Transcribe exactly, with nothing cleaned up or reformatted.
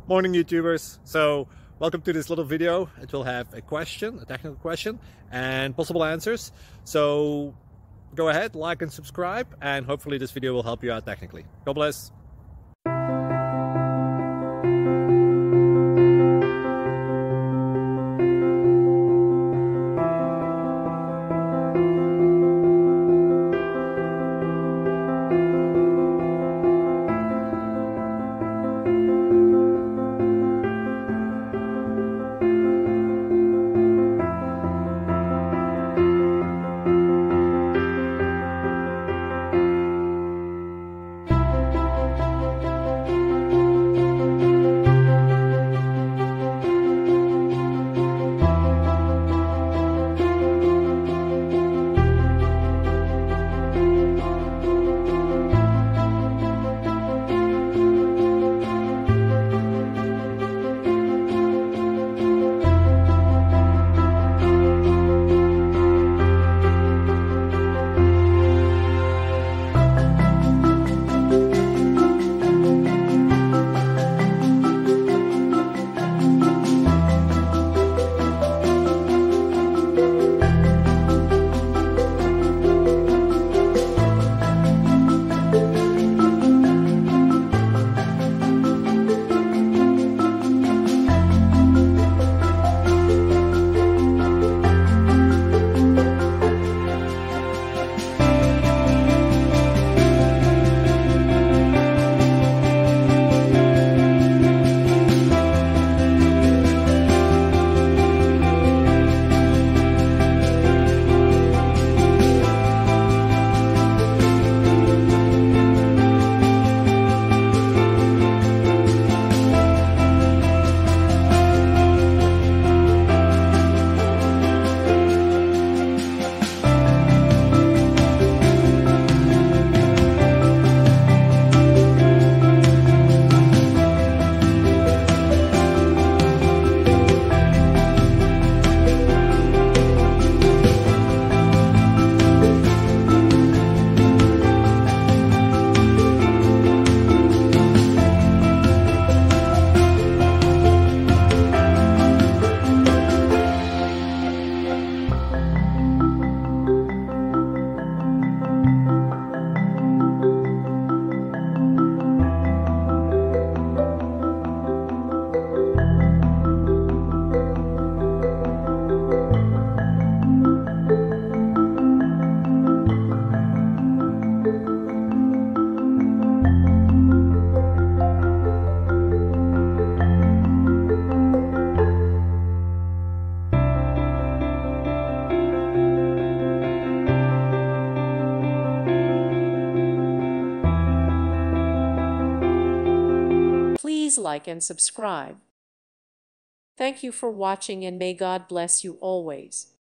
Morning YouTubers. So welcome to this little video. It will have a question, a technical question, and possible answers. So go ahead, like and subscribe, and hopefully this video will help you out technically. God bless. Please like and subscribe. Thank you for watching, and may God bless you always.